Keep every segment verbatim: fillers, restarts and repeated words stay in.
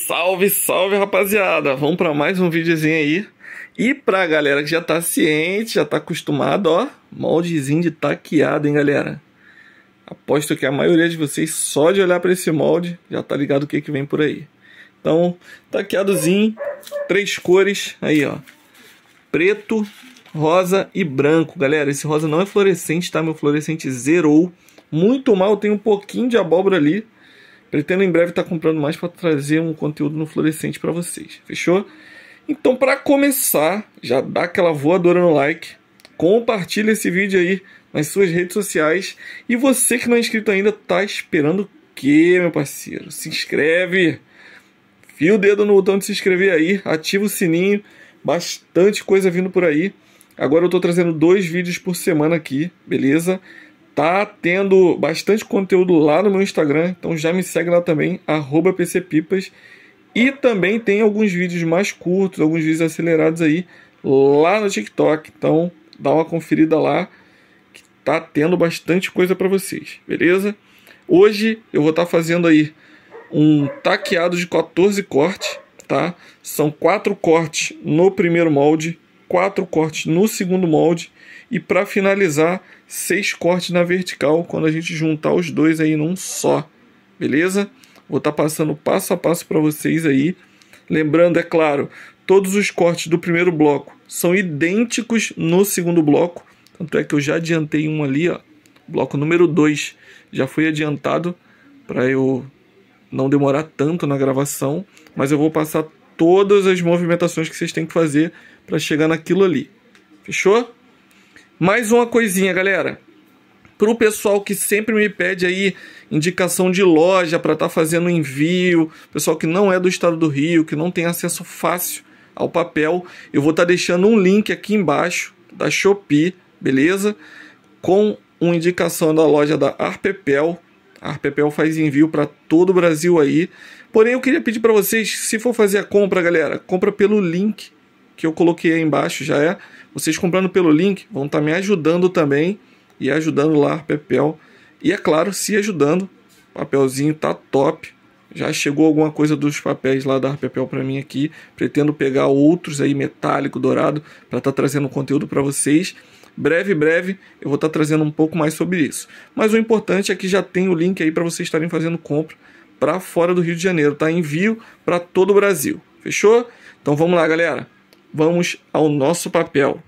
Salve, salve, rapaziada! Vamos para mais um videozinho aí. E pra galera que já tá ciente, já tá acostumado, ó, moldezinho de taqueado, hein, galera? Aposto que a maioria de vocês, só de olhar para esse molde, já tá ligado o que que vem por aí. Então, taqueadozinho, três cores, aí, ó. Preto, rosa e branco, galera. Esse rosa não é fluorescente, tá? Meu fluorescente zerou. Muito mal, tem um pouquinho de abóbora ali. Pretendo em breve estar comprando mais para trazer um conteúdo no fluorescente para vocês. Fechou? Então, para começar, já dá aquela voadora no like. Compartilha esse vídeo aí nas suas redes sociais. E você que não é inscrito ainda, tá esperando o quê, meu parceiro? Se inscreve. Fia o dedo no botão de se inscrever aí. Ativa o sininho. Bastante coisa vindo por aí. Agora eu tô trazendo dois vídeos por semana aqui, beleza? Tá tendo bastante conteúdo lá no meu Instagram, então já me segue lá também, arroba pcpipas. E também tem alguns vídeos mais curtos, alguns vídeos acelerados aí lá no TikTok. Então dá uma conferida lá, que tá tendo bastante coisa para vocês, beleza? Hoje eu vou estar tá fazendo aí um taqueado de quatorze cortes, tá? São quatro cortes no primeiro molde, quatro cortes no segundo molde e para finalizar, seis cortes na vertical quando a gente juntar os dois aí num só, beleza? Vou estar tá passando passo a passo para vocês aí. Lembrando, é claro, todos os cortes do primeiro bloco são idênticos no segundo bloco. Tanto é que eu já adiantei um ali, ó. Bloco número dois já foi adiantado para eu não demorar tanto na gravação. Mas eu vou passar todas as movimentações que vocês têm que fazer para chegar naquilo ali. Fechou? Mais uma coisinha, galera. Para o pessoal que sempre me pede aí indicação de loja para estar tá fazendo envio, pessoal que não é do estado do Rio, que não tem acesso fácil ao papel, eu vou estar tá deixando um link aqui embaixo da Shopee, beleza? Com uma indicação da loja da Arpepel. A Arpepel faz envio para todo o Brasil aí. Porém, eu queria pedir para vocês, se for fazer a compra, galera, compra pelo link que eu coloquei aí embaixo, já é. Vocês comprando pelo link vão estar tá me ajudando também e ajudando lá a Arpepel. E é claro, se ajudando, o papelzinho tá top. Já chegou alguma coisa dos papéis lá da Arpepel para mim aqui. Pretendo pegar outros aí metálico, dourado, para estar tá trazendo conteúdo para vocês. Breve, breve, eu vou estar tá trazendo um pouco mais sobre isso. Mas o importante é que já tem o link aí para vocês estarem fazendo compra para fora do Rio de Janeiro, tá? Envio para todo o Brasil. Fechou? Então vamos lá, galera. Vamos ao nosso papel.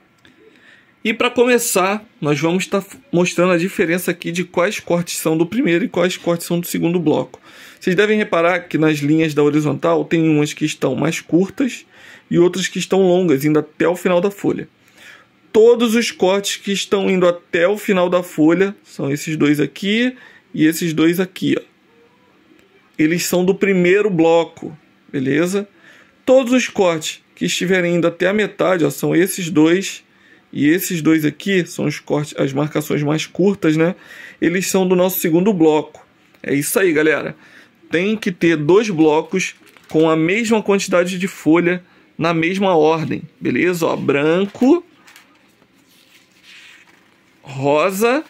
E para começar, nós vamos estar tá mostrando a diferença aqui de quais cortes são do primeiro e quais cortes são do segundo bloco. Vocês devem reparar que nas linhas da horizontal tem umas que estão mais curtas e outras que estão longas, indo até o final da folha. Todos os cortes que estão indo até o final da folha são esses dois aqui e esses dois aqui, ó. Eles são do primeiro bloco, beleza? Todos os cortes que estiverem indo até a metade, ó, são esses dois e esses dois aqui, são os cortes, as marcações mais curtas, né? Eles são do nosso segundo bloco. É isso aí, galera. Tem que ter dois blocos com a mesma quantidade de folha na mesma ordem, beleza? Ó, branco, rosa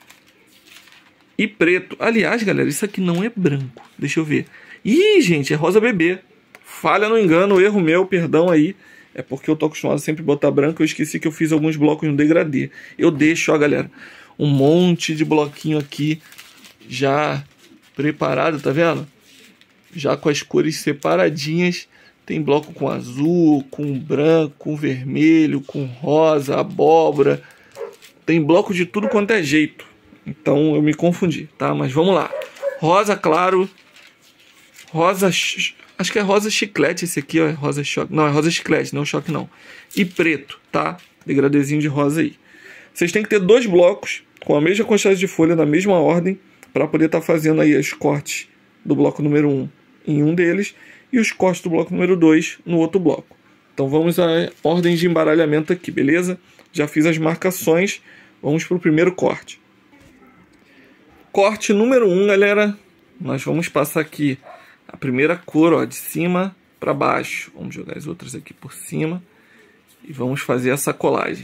e preto. Aliás, galera, isso aqui não é branco. Deixa eu ver. Ih, gente, é rosa bebê. Falha no engano, erro meu, perdão aí. É porque eu tô acostumado a sempre botar branco. Eu esqueci que eu fiz alguns blocos no degradê. Eu deixo, ó, galera, um monte de bloquinho aqui já preparado, tá vendo? Já com as cores separadinhas. Tem bloco com azul, com branco, com vermelho, com rosa, abóbora. Tem bloco de tudo quanto é jeito. Então eu me confundi, tá? Mas vamos lá. Rosa claro. Rosa... Acho que é rosa chiclete esse aqui, ó. É rosa choque. Não, é rosa chiclete, não choque não. E preto, tá? Degradezinho de rosa aí. Vocês têm que ter dois blocos com a mesma quantidade de folha, na mesma ordem, para poder estar tá fazendo aí os cortes do bloco número um em um deles e os cortes do bloco número dois no outro bloco. Então vamos à ordem de embaralhamento aqui, beleza? Já fiz as marcações. Vamos para o primeiro corte. Corte número um, galera. Nós vamos passar aqui a primeira cor, ó, de cima para baixo. Vamos jogar as outras aqui por cima. E vamos fazer essa colagem.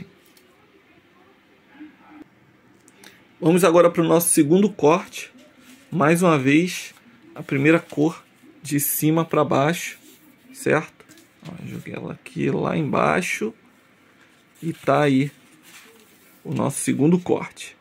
Vamos agora para o nosso segundo corte. Mais uma vez, a primeira cor de cima para baixo, certo? Ó, joguei ela aqui lá embaixo e tá aí o nosso segundo corte.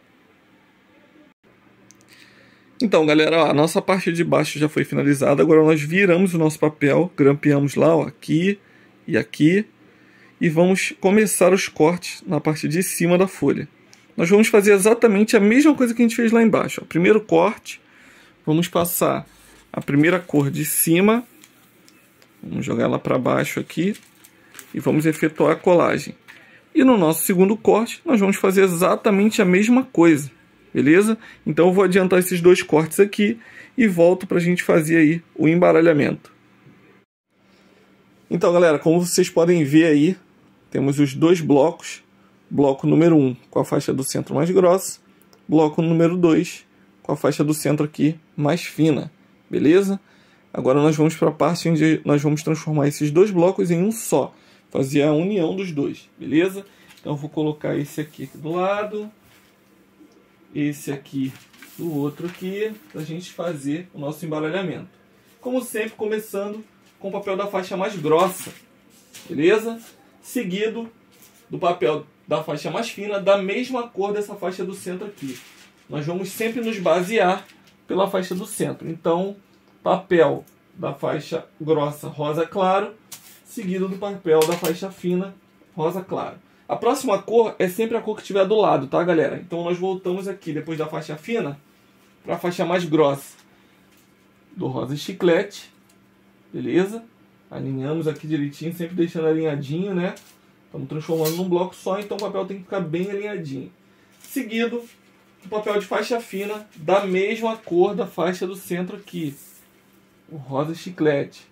Então, galera, ó, a nossa parte de baixo já foi finalizada. Agora nós viramos o nosso papel, grampeamos lá, ó, aqui e aqui, e vamos começar os cortes na parte de cima da folha. Nós vamos fazer exatamente a mesma coisa que a gente fez lá embaixo. Ó. Primeiro corte, vamos passar a primeira cor de cima, vamos jogar ela para baixo aqui e vamos efetuar a colagem. E no nosso segundo corte, nós vamos fazer exatamente a mesma coisa, beleza? Então eu vou adiantar esses dois cortes aqui e volto para a gente fazer aí o embaralhamento. Então, galera, como vocês podem ver aí, temos os dois blocos. Bloco número um com a faixa do centro mais grossa, bloco número dois com a faixa do centro aqui mais fina, beleza? Agora nós vamos para a parte onde nós vamos transformar esses dois blocos em um só, fazer a união dos dois, beleza? Então eu vou colocar esse aqui do lado, esse aqui do outro aqui, para a gente fazer o nosso embaralhamento. Como sempre, começando com o papel da faixa mais grossa, beleza? Seguido do papel da faixa mais fina, da mesma cor dessa faixa do centro aqui. Nós vamos sempre nos basear pela faixa do centro. Então, papel da faixa grossa rosa claro, seguido do papel da faixa fina rosa claro. A próxima cor é sempre a cor que estiver do lado, tá, galera? Então nós voltamos aqui, depois da faixa fina, para a faixa mais grossa do rosa chiclete, beleza? Alinhamos aqui direitinho, sempre deixando alinhadinho, né? Estamos transformando num bloco só, então o papel tem que ficar bem alinhadinho. Seguido, o papel de faixa fina, da mesma cor da faixa do centro aqui, o rosa chiclete.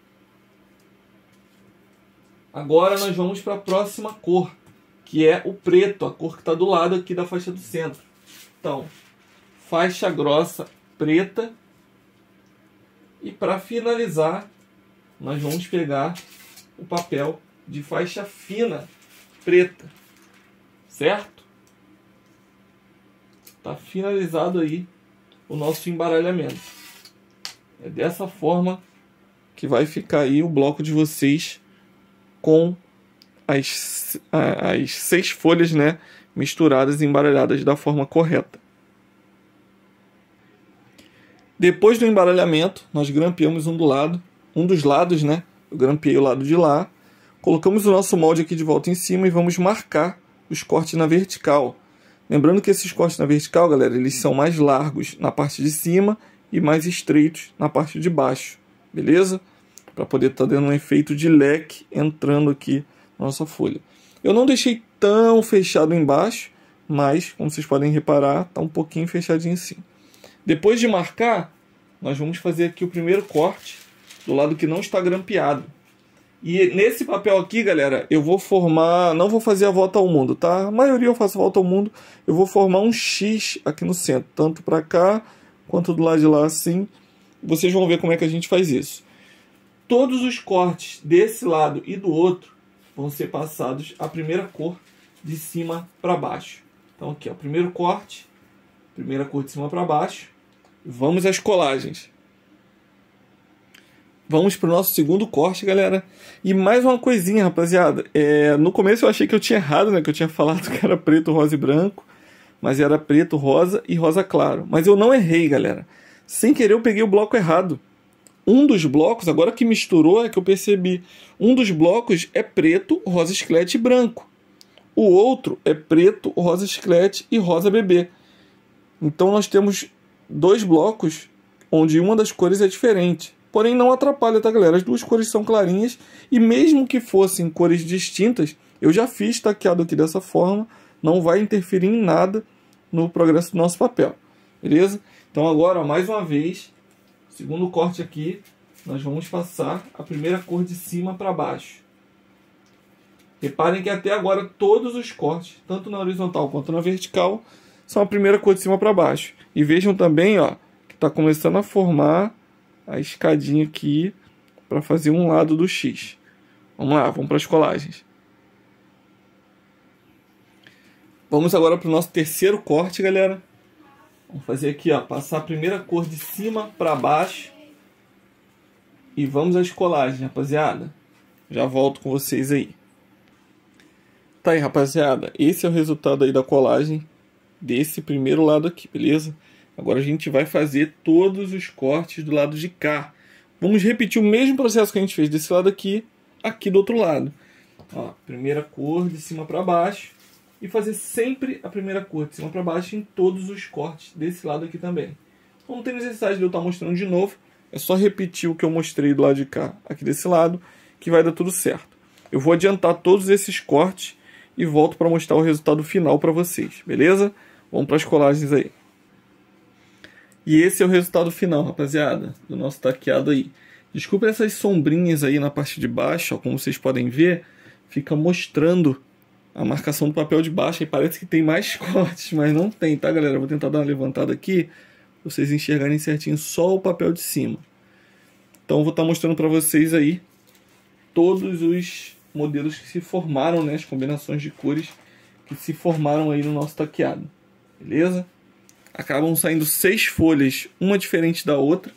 Agora nós vamos para a próxima cor, que é o preto, a cor que está do lado aqui da faixa do centro. Então, faixa grossa preta. E para finalizar, nós vamos pegar o papel de faixa fina preta, certo? Tá finalizado aí o nosso embaralhamento. É dessa forma que vai ficar aí o bloco de vocês com as, as seis folhas, né, misturadas e embaralhadas da forma correta. Depois do embaralhamento, nós grampeamos um do lado, um dos lados, né? Eu grampeei o lado de lá. Colocamos o nosso molde aqui de volta em cima e vamos marcar os cortes na vertical. Lembrando que esses cortes na vertical, galera, eles são mais largos na parte de cima e mais estreitos na parte de baixo, beleza? Para poder estar dando um efeito de leque entrando aqui na nossa folha. Eu não deixei tão fechado embaixo, mas, como vocês podem reparar, está um pouquinho fechadinho assim. Depois de marcar, nós vamos fazer aqui o primeiro corte do lado que não está grampeado. E nesse papel aqui, galera, eu vou formar, não vou fazer a volta ao mundo, tá? A maioria eu faço a volta ao mundo, eu vou formar um X aqui no centro, tanto para cá quanto do lado de lá assim. Vocês vão ver como é que a gente faz isso. Todos os cortes desse lado e do outro vão ser passados a primeira cor de cima para baixo. Então aqui, ó, primeiro corte, primeira cor de cima para baixo. Vamos às colagens. Vamos para o nosso segundo corte, galera. E mais uma coisinha, rapaziada. É, no começo eu achei que eu tinha errado, né? Que eu tinha falado que era preto, rosa e branco. Mas era preto, rosa e rosa claro. Mas eu não errei, galera. Sem querer eu peguei o bloco errado. Um dos blocos, agora que misturou é que eu percebi. Um dos blocos é preto, rosa chiclete e branco. O outro é preto, rosa chiclete e rosa bebê. Então nós temos dois blocos onde uma das cores é diferente. Porém não atrapalha, tá, galera? As duas cores são clarinhas e mesmo que fossem cores distintas, eu já fiz taqueado aqui dessa forma, não vai interferir em nada no progresso do nosso papel, beleza? Então agora, ó, mais uma vez, segundo corte aqui, nós vamos passar a primeira cor de cima para baixo. Reparem que até agora todos os cortes, tanto na horizontal quanto na vertical, são a primeira cor de cima para baixo. E vejam também, ó, que está começando a formar a escadinha aqui para fazer um lado do X. Vamos lá, vamos para as colagens. Vamos agora para o nosso terceiro corte, galera. Vamos fazer aqui, ó, passar a primeira cor de cima para baixo. e vamos às colagens, rapaziada. Já volto com vocês aí. Tá aí, rapaziada, esse é o resultado aí da colagem desse primeiro lado aqui, beleza? Agora a gente vai fazer todos os cortes do lado de cá. Vamos repetir o mesmo processo que a gente fez desse lado aqui, aqui do outro lado. Ó, primeira cor de cima para baixo e fazer sempre a primeira cor de cima para baixo em todos os cortes desse lado aqui também. Então não tem necessidade de eu estar mostrando de novo, é só repetir o que eu mostrei do lado de cá, aqui desse lado, que vai dar tudo certo. Eu vou adiantar todos esses cortes e volto para mostrar o resultado final para vocês, beleza? Vamos para as colagens aí. E esse é o resultado final, rapaziada, do nosso taqueado aí. Desculpa essas sombrinhas aí na parte de baixo, ó, como vocês podem ver, fica mostrando a marcação do papel de baixo e parece que tem mais cortes, mas não tem, tá, galera? Eu vou tentar dar uma levantada aqui, pra vocês enxergarem certinho só o papel de cima. Então eu vou estar mostrando para vocês aí todos os modelos que se formaram, né, as combinações de cores que se formaram aí no nosso taqueado, beleza? Acabam saindo seis folhas, uma diferente da outra.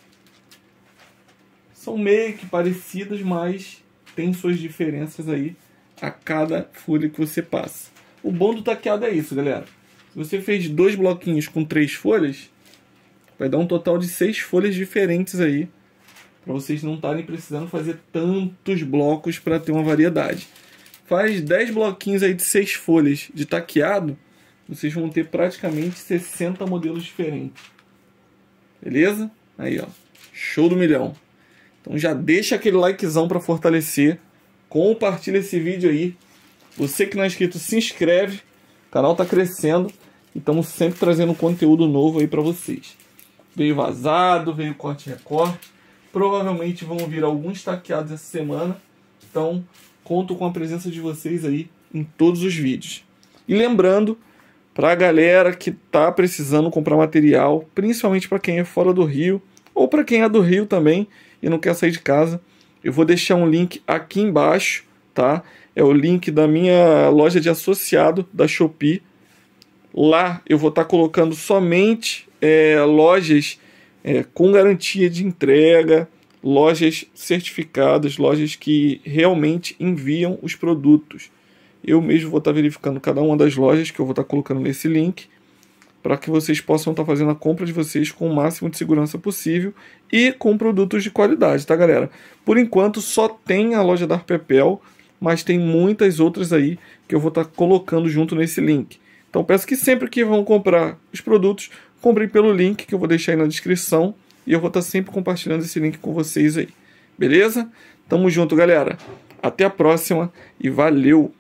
São meio que parecidas, mas tem suas diferenças aí a cada folha que você passa. O bom do taqueado é isso, galera. Se você fez dois bloquinhos com três folhas, vai dar um total de seis folhas diferentes aí, para vocês não estarem precisando fazer tantos blocos para ter uma variedade. Faz dez bloquinhos aí de seis folhas de taqueado, vocês vão ter praticamente sessenta modelos diferentes. Beleza? Aí, ó. Show do milhão. Então já deixa aquele likezão para fortalecer. Compartilha esse vídeo aí. Você que não é inscrito, se inscreve. O canal tá crescendo. E estamos sempre trazendo conteúdo novo aí para vocês. Veio vazado, veio corte-recorte. Provavelmente vão vir alguns taqueados essa semana. Então, conto com a presença de vocês aí em todos os vídeos. E lembrando, para a galera que tá precisando comprar material, principalmente para quem é fora do Rio, ou para quem é do Rio também e não quer sair de casa, eu vou deixar um link aqui embaixo, tá? É o link da minha loja de associado da Shopee. Lá eu vou estar tá colocando somente é, lojas é, com garantia de entrega, lojas certificadas, lojas que realmente enviam os produtos. Eu mesmo vou estar verificando cada uma das lojas que eu vou estar colocando nesse link, para que vocês possam estar fazendo a compra de vocês com o máximo de segurança possível e com produtos de qualidade, tá, galera? Por enquanto só tem a loja da Arpepel, mas tem muitas outras aí que eu vou estar colocando junto nesse link. Então peço que sempre que vão comprar os produtos, comprem pelo link que eu vou deixar aí na descrição e eu vou estar sempre compartilhando esse link com vocês aí. Beleza? Tamo junto, galera. Até a próxima e valeu!